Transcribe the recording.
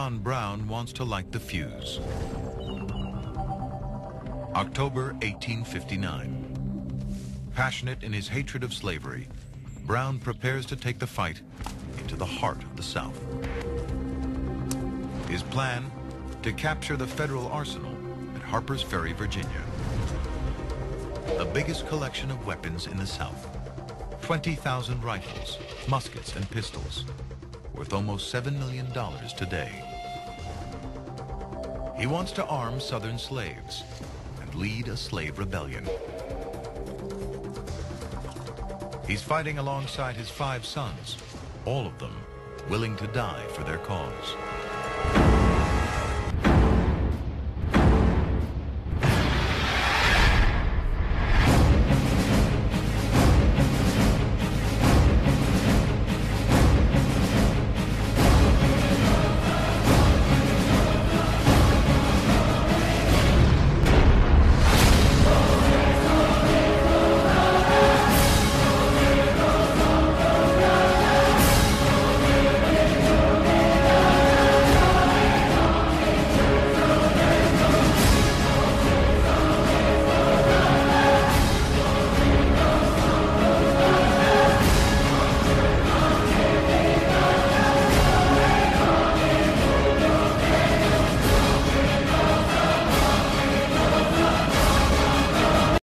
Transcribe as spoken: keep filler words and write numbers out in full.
John Brown wants to light the fuse. October eighteen fifty-nine. Passionate in his hatred of slavery, Brown prepares to take the fight into the heart of the South. His plan, to capture the federal arsenal at Harper's Ferry, Virginia. The biggest collection of weapons in the South. twenty thousand rifles, muskets, and pistols, worth almost seven million dollars today. He wants to arm Southern slaves and lead a slave rebellion. He's fighting alongside his five sons, all of them willing to die for their cause.